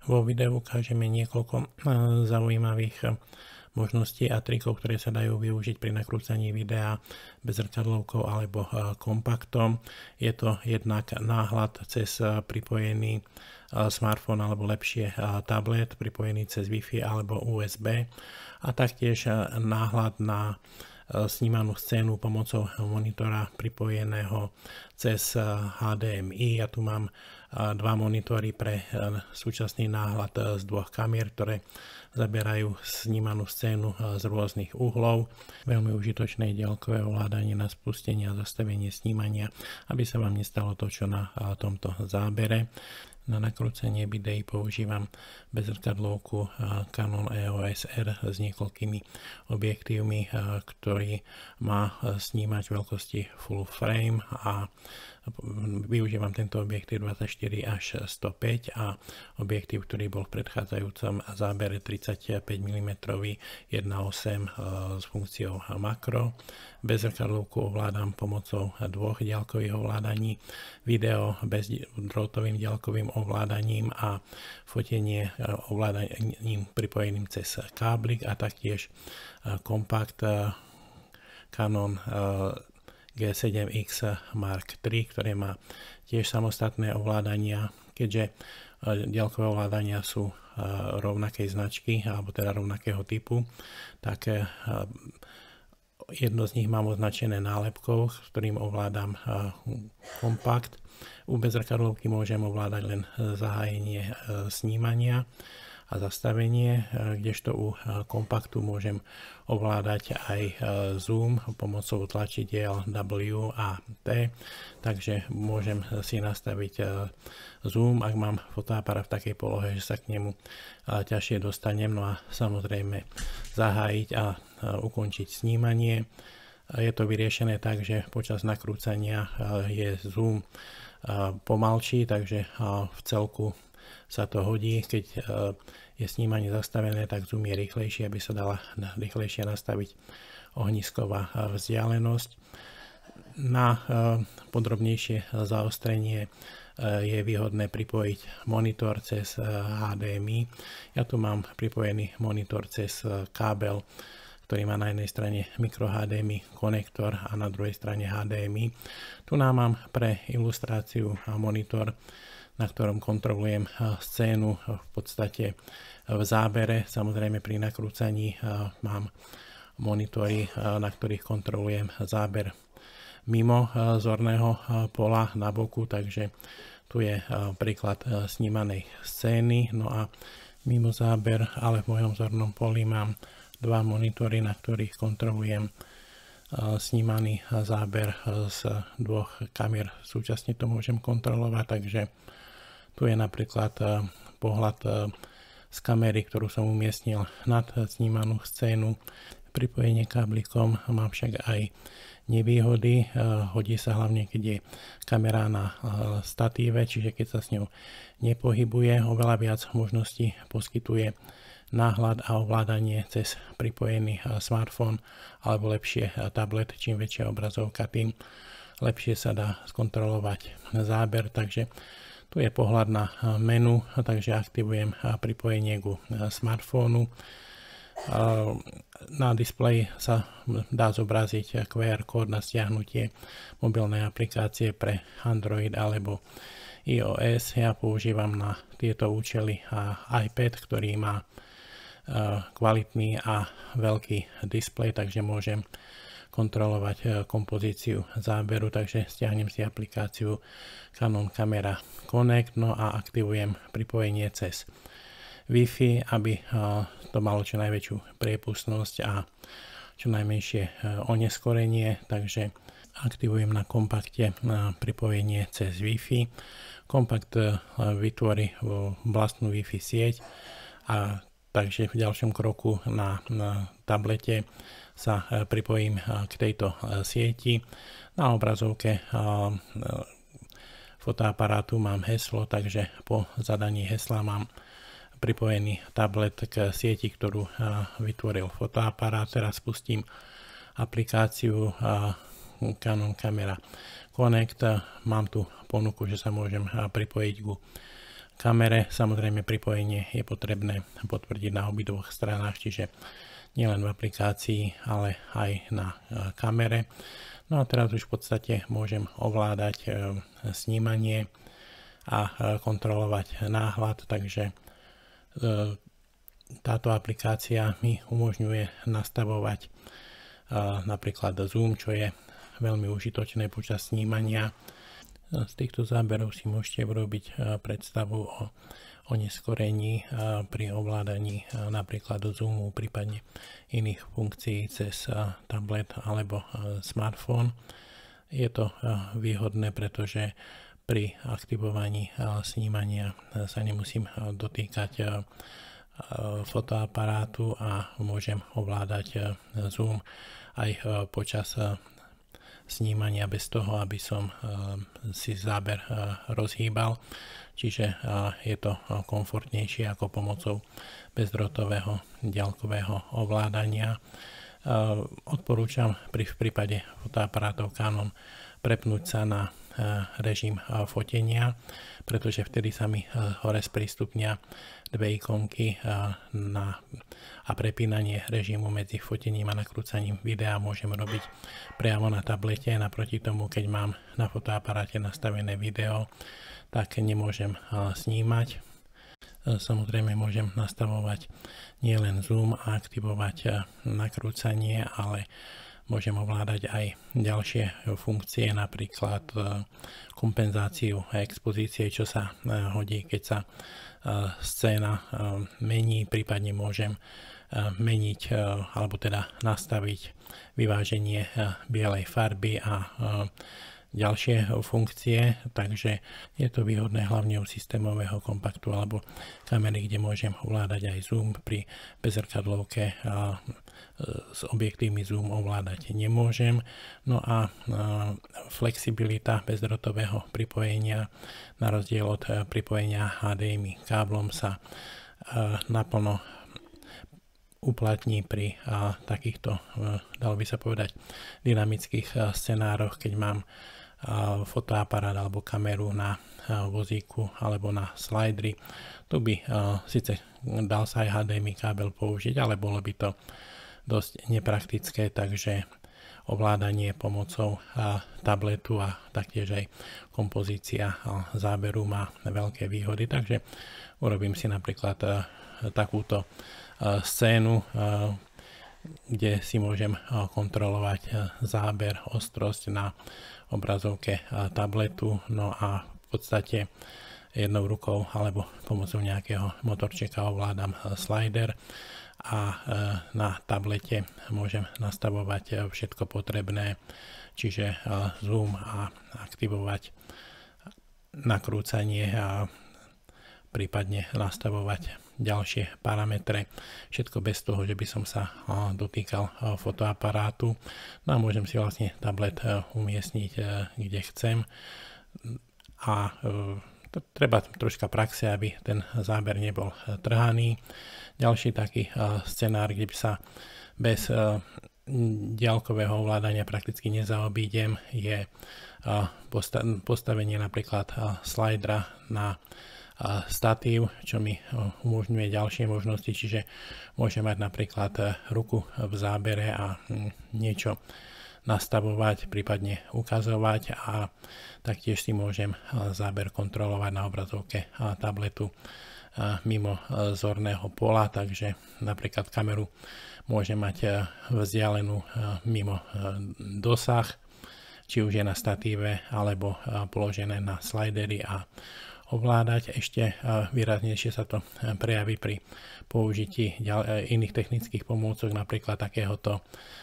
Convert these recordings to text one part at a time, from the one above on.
Vo videu ukážeme niekoľko zaujímavých možností a trikov, ktoré sa dajú využiť pri nakrúcaní videa bezrkadlovkou alebo kompaktom. Je to jednak náhľad cez pripojený smartfón alebo lepšie tablet pripojený cez Wi-Fi alebo USB a taktiež náhľad na snímanú scénu pomocou monitora pripojeného cez HDMI. Ja tu mám dva monitory pre súčasný náhľad z dvoch kamier, ktoré zaberajú snímanú scénu z rôznych uhlov. Veľmi užitočné diaľkové ovládanie na spustenie a zastavenie snímania, aby sa vám nestalo to, čo na tomto zábere. Na nakrúcenie videí používam bezrkadlovku Canon EOS R s niekoľkými objektívmi, ktorý má snímať veľkosti full frame a využívam tento objektív 24 až 105 a objektív, ktorý bol v predchádzajúcom zábere 35 mm 1.8 s funkciou makro. Bezrkadlovku ovládam pomocou dvoch diaľkových ovládaní, video bezdrôtovým diaľkovým ovládaním a fotenie ovládaním pripojeným cez káblik a taktiež kompakt Canon G7X Mark III, ktoré má tiež samostatné ovládania, keďže diaľkové ovládania sú rovnakej značky alebo teda rovnakého typu, tak jedno z nich mám označené nálepkou, s ktorým ovládam kompakt. U bezrkadlovky môžem ovládať len zahájenie snímania a zastavenie, kdežto u kompaktu môžem ovládať aj zoom pomocou tlačidiel W a T, takže môžem si nastaviť zoom, ak mám fotoaparát v takej polohe, že sa k nemu ťažšie dostanem, no a samozrejme zahájiť a ukončiť snímanie. Je to vyriešené tak, že počas nakrúcania je zoom pomalší, takže v celku sa to hodí. Keď je snímanie zastavené, tak zoom je rýchlejší, aby sa dala rýchlejšie nastaviť ohnisková vzdialenosť. Na podrobnejšie zaostrenie je výhodné pripojiť monitor cez HDMI. Ja tu mám pripojený monitor cez kábel, ktorý má na jednej strane micro HDMI konektor a na druhej strane HDMI. Tu nám mám pre ilustráciu monitor, na ktorom kontrolujem scénu v podstate v zábere. Samozrejme pri nakrúcaní mám monitory, na ktorých kontrolujem záber mimo zorného pola na boku, takže tu je príklad snímanej scény. No a mimo záber, ale v mojom zornom poli mám dva monitory, na ktorých kontrolujem snímaný záber z dvoch kamier. Súčasne to môžem kontrolovať, takže tu je napríklad pohľad z kamery, ktorú som umiestnil nad snímanú scénu. Pripojenie káblikom má však aj nevýhody. Hodí sa hlavne, keď je kamera na statíve, čiže keď sa s ňou nepohybuje. Oveľa viac možností poskytuje náhľad a ovládanie cez pripojený smartfón alebo lepšie tablet. Čím väčšia obrazovka, tým lepšie sa dá skontrolovať záber, takže tu je pohľad na menu, takže aktivujem pripojenie ku smartfónu. Na displeji sa dá zobraziť QR kód na stiahnutie mobilnej aplikácie pre Android alebo iOS. Ja používam na tieto účely iPad, ktorý má kvalitný a veľký displej, takže môžem kontrolovať kompozíciu záberu, takže stiahnem si aplikáciu Canon Camera Connect, no a aktivujem pripojenie cez Wi-Fi, aby to malo čo najväčšiu priepustnosť a čo najmenšie oneskorenie, takže aktivujem na kompakte pripojenie cez Wi-Fi. Kompakt vytvorí vlastnú Wi-Fi sieť a takže v ďalšom kroku na tablete sa pripojím k tejto sieti. Na obrazovke fotoaparátu mám heslo, takže po zadaní hesla mám pripojený tablet k sieti, ktorú vytvoril fotoaparát. Teraz spustím aplikáciu Canon Camera Connect. Mám tu ponuku, že sa môžem pripojiť ku kamere. Samozrejme pripojenie je potrebné potvrdiť na obidvoch stranách, čiže nielen v aplikácii, ale aj na kamere. No a teraz už v podstate môžem ovládať snímanie a kontrolovať náhľad, takže táto aplikácia mi umožňuje nastavovať napríklad zoom, čo je veľmi užitočné počas snímania. Z týchto záberov si môžete urobiť predstavu o oneskorení pri ovládaní napríklad zoomu, prípadne iných funkcií cez tablet alebo smartfón. Je to výhodné, pretože pri aktivovaní snímania sa nemusím dotýkať fotoaparátu a môžem ovládať zoom aj počas snímania bez toho, aby som si záber rozhýbal. Čiže je to komfortnejšie ako pomocou bezdrôtového ďalkového ovládania. Odporúčam v prípade fotoaparátov Canon prepnúť sa na režim fotenia, pretože vtedy sa mi hore sprístupnia dve ikonky a prepínanie režimu medzi fotením a nakrúcaním videa môžem robiť priamo na tablete. Naproti tomu, keď mám na fotoaparáte nastavené video, tak nemôžem snímať. Samozrejme môžem nastavovať nielen zoom a aktivovať nakrúcanie, ale môžem ovládať aj ďalšie funkcie, napríklad kompenzáciu expozície, čo sa hodí, keď sa scéna mení, prípadne môžem meniť alebo teda nastaviť vyváženie bielej farby a ďalšie funkcie, takže je to výhodné hlavne u systémového kompaktu alebo kamery, kde môžem ovládať aj zoom. Pri bezrkadlovke s objektívmi zoom ovládať nemôžem. No a flexibilita bezdrôtového pripojenia na rozdiel od pripojenia HDMI káblom sa naplno uplatní pri takýchto, dalo by sa povedať, dynamických scenároch, keď mám fotoaparát alebo kameru na vozíku alebo na slajdri. Tu by síce dal sa aj HDMI kábel použiť, ale bolo by to dosť nepraktické, takže ovládanie pomocou tabletu a taktiež aj kompozícia záberu má veľké výhody, takže urobím si napríklad takúto scénu, kde si môžem kontrolovať záber, ostrosť na obrazovke tabletu, no a v podstate jednou rukou alebo pomocou nejakého motorčeka ovládam slider a na tablete môžem nastavovať všetko potrebné, čiže zoom a aktivovať nakrúcanie a prípadne nastavovať ďalšie parametre. Všetko bez toho, že by som sa dotýkal fotoaparátu. No a môžem si vlastne tablet umiestniť kde chcem. A treba troška praxe, aby ten záber nebol trhaný. Ďalší taký scenár, kde by sa bez diaľkového ovládania prakticky nezaobídem, je postavenie napríklad slidera na statív, čo mi umožňuje ďalšie možnosti, čiže môžem mať napríklad ruku v zábere a niečo nastavovať, prípadne ukazovať a taktiež si môžem záber kontrolovať na obrazovke tabletu mimo zorného pola, takže napríklad kameru môžem mať vzdialenú mimo dosah, či už je na statíve alebo položené na slidery a ovládať. Ešte výraznejšie sa to prejaví pri použití iných technických pomôcok, napríklad takéhoto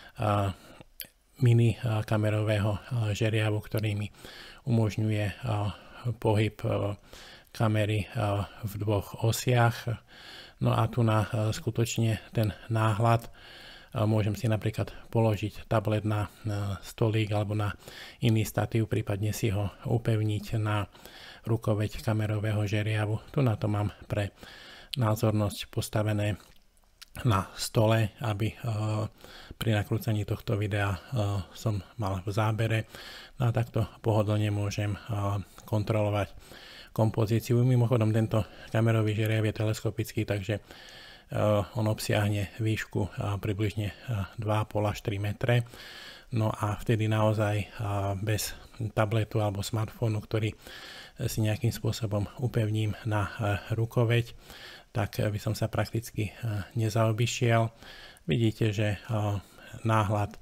mini kamerového žeriavu, ktorý mi umožňuje pohyb kamery v dvoch osiach. No a tu na skutočne ten náhľad môžem si napríklad položiť tablet na stolík alebo na iný statív, prípadne si ho upevniť na rukoveď kamerového žeriavu. Tu na to mám pre názornosť postavené na stole, aby pri nakrúcaní tohto videa som mal v zábere. No a takto pohodlne môžem kontrolovať kompozíciu. Mimochodom tento kamerový žeriav je teleskopický, takže on obsiahne výšku približne 2,5 až 3 metre. No a vtedy naozaj bez tabletu alebo smartfónu, ktorý si nejakým spôsobom upevním na rukoveď, tak by som sa prakticky nezaobišiel. Vidíte, že náhľad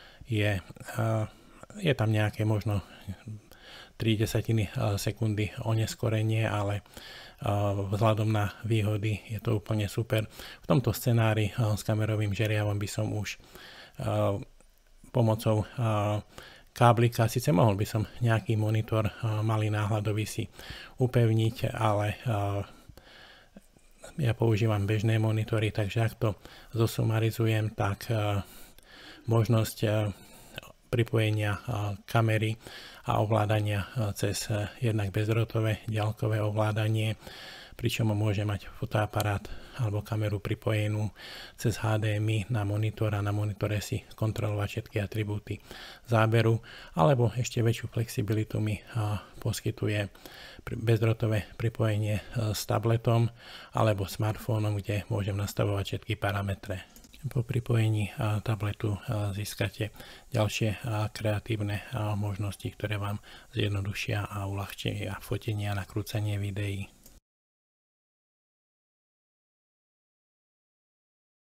je tam nejaké možno 0,3 sekundy oneskorenie, ale vzhľadom na výhody je to úplne super. V tomto scenári s kamerovým žeriavom by som už pomocou káblika, síce mohol by som nejaký monitor malý náhľadový si upevniť, ale ja používam bežné monitory, takže ak to zosumarizujem, tak možnosť pripojenia kamery a ovládania cez jednak bezdrôtové ďalkové ovládanie, pričom môže mať fotoaparát alebo kameru pripojenú cez HDMI na monitor a na monitore si kontrolovať všetky atribúty záberu, alebo ešte väčšiu flexibilitu mi poskytuje bezdrôtové pripojenie s tabletom alebo smartfónom, kde môžem nastavovať všetky parametre. Po pripojení tabletu získate ďalšie kreatívne možnosti, ktoré vám zjednodušia a uľahčia fotenie a nakrúcanie videí.